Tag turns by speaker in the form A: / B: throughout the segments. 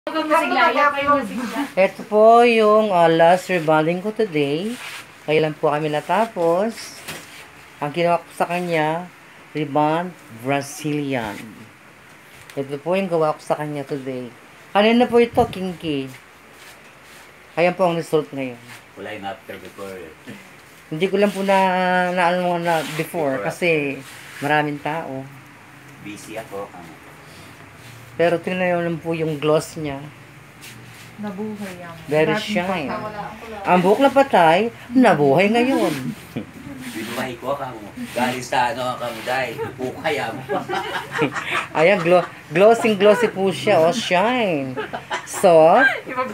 A: Ito po yung last rebonding ko today. Kailan po kami natapos. Ang ginawa ko sa kanya, rebond Brazilian. Ito po yung gawa ko sa kanya today. Kanina po ito, kinky. Ayan po ang result ngayon.
B: Wala yung after before.
A: Hindi ko lang po na before kasi maraming tao.
B: Busy ako.
A: Pero tingnan lang po yung gloss niya.
C: Nabuhay yan.
A: Very shine. Ang buhok na patay, nabuhay ngayon.
B: Binuhay ko ka mo. Galing sa kamuday. Pukaya mo.
A: Ayan, glossy po siya. Oh, shine. So,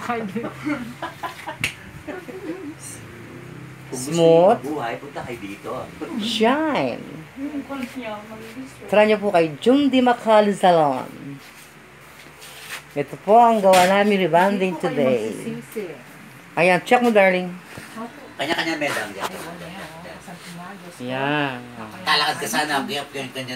A: smooth.
B: Buhay, punta kayo dito.
A: Shine. Try niyo po kay Jungdi Makali Salon. Ito po ang gawa namin rebonding today. Ayan, check mo darling.
B: Kanya-kanya medang yan.
A: Yan.
B: Talakad ka sana. Ganyan.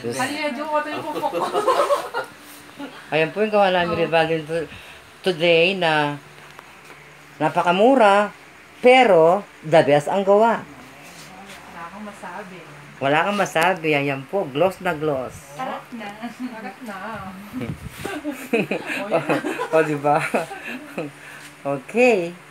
A: Ayan po yung gawa namin rebonding today na napakamura pero the best ang gawa.
C: Wala kang masabi.
A: Wala kang masabi. Ayan po, gloss na gloss.
C: Sarap na. Sarap na.
A: O, diba? Okay.